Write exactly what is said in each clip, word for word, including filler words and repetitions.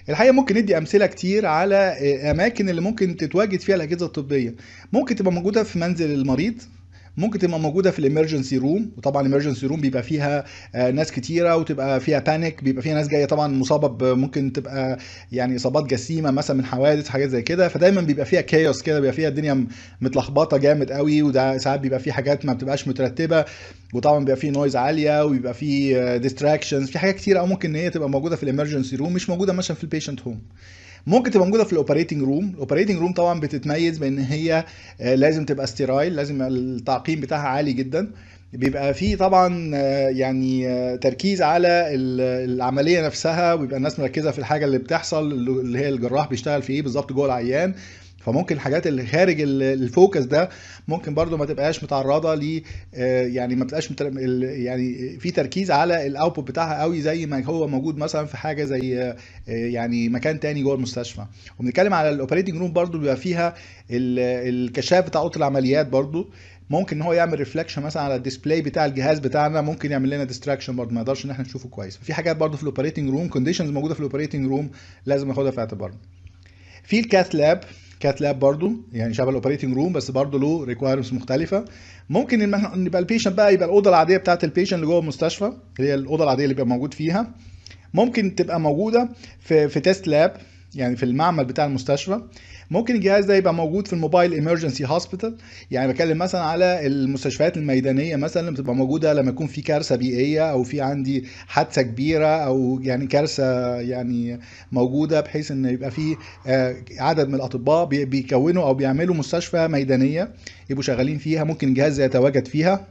الحقيقه ممكن ندي امثله كتير على اماكن اللي ممكن تتواجد فيها الاجهزه الطبيه. ممكن تبقى موجوده في منزل المريض، ممكن تبقى موجوده في الامرجنسي روم، وطبعا الامرجنسي روم بيبقى فيها آه، ناس كتيره وتبقى فيها بانيك، بيبقى فيها ناس جايه طبعا مصابه ب- ممكن تبقى يعني اصابات جسيمه مثلا من حوادث حاجات زي كده، فدايما بيبقى فيها كيوس كده، بيبقى فيها الدنيا م- متلخبطه جامد قوي، وده ساعات بيبقى فيه حاجات ما بتبقاش مترتبه، وطبعا بيبقى فيه نويز عاليه، وبيبقى فيه ديستراكشنز، في حاجات كتير، او ممكن ان هي تبقى موجوده في الامرجنسي روم مش موجوده مثلا في البيشنت هوم. ممكن تبقى موجوده في الاوبريتنج روم. الاوبريتنج روم طبعا بتتميز بان هي آه، لازم تبقى ستيرايل، لازم التعقيم بتاعها عالي جدا. بيبقى فيه طبعا آه، يعني آه، تركيز على ال- العمليه نفسها، وبيبقى الناس مركزه في الحاجه اللي بتحصل، اللي هي الجراح بيشتغل في ايه بالظبط جوه العيان. فممكن الحاجات اللي خارج ال- الفوكس ده ممكن برضو ما تبقاش متعرضه ل آه، يعني ما بتبقاش متر... ال- يعني في تركيز على الاوتبوت بتاعها قوي زي ما هو موجود مثلا في حاجه زي آه، يعني مكان تاني جوه المستشفى. وبنتكلم على الاوبريتنج روم برضو، بيبقى فيها ال- الكشاف بتاع اوضه العمليات برضو، ممكن ان هو يعمل ريفلكشن مثلا على الديسبلاي بتاع الجهاز بتاعنا، ممكن يعمل لنا ديستراكشن برضو، ما نقدرش ان احنا نشوفه كويس. في حاجات برضو في الاوبريتنج روم، كونديشنز موجوده في الاوبريتنج روم لازم ناخدها في اعتبارنا. في الكاث لاب، كاث لاب برضو يعني شبه الاوبريتنج روم، بس برضو له ريكوايرمنتس مختلفه. ممكن ان إحنا- إن يبقى البيشنت بقى يبقى الاوضه العاديه بتاعه البيشنت اللي جوه المستشفى، اللي هي الاوضه العاديه اللي بيبقى موجود فيها، ممكن تبقى موجوده في في تيست لاب، يعني في المعمل بتاع المستشفى. ممكن الجهاز ده يبقى موجود في الموبايل ايمرجنسي هوسبيتال، يعني بتكلم مثلا على المستشفيات الميدانيه مثلا اللي بتبقى موجوده لما يكون في كارثه بيئيه، او في عندي حادثه كبيره، او يعني كارثه يعني موجوده، بحيث ان يبقى في آه، عدد من الاطباء بي- بيكونوا او بيعملوا مستشفى ميدانيه يبقوا شغالين فيها، ممكن الجهاز يتواجد فيها.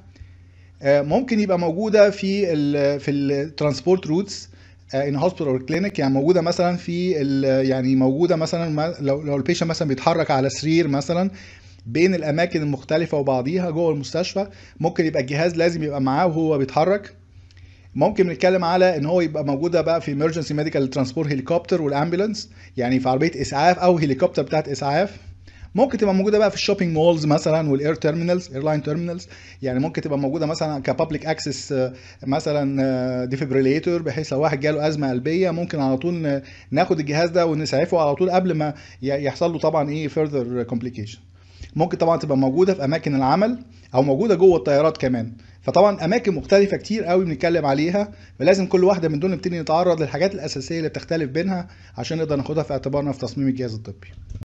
آه، ممكن يبقى موجوده في ال في الترانسبورت روتس ان هوسبيتال اور كلينيك، يعني موجوده مثلا في ال- يعني موجوده مثلا ما- لو لو البيشنت مثلا بيتحرك على سرير مثلا بين الاماكن المختلفه وبعضيها جوه المستشفى، ممكن يبقى الجهاز لازم يبقى معاه وهو بيتحرك. ممكن نتكلم على ان هو يبقى موجوده بقى في emergency medical transport هليكوبتر والامبولانس، يعني في عربيه اسعاف او هليكوبتر بتاعت اسعاف. ممكن تبقى موجوده بقى في الشوبينج مولز مثلا والاير تيرمينالز، ايرلاين تيرمينالز، يعني ممكن تبقى موجوده مثلا كبابليك اكسس، مثلا ديفيبريليتور، بحيث لو واحد جاله ازمه قلبيه ممكن على طول ن- ناخد الجهاز ده ونسعفه على طول قبل ما ي- يحصل له طبعا ايه further complication. ممكن طبعا تبقى موجوده في اماكن العمل، او موجوده جوه الطيارات كمان. فطبعا اماكن مختلفه كتير قوي بنتكلم عليها، فلازم كل واحده من دول نبتدي نتعرض للحاجات الاساسيه اللي بتختلف بينها عشان نقدر ناخدها في اعتبارنا في تصميم الجهاز الطبي.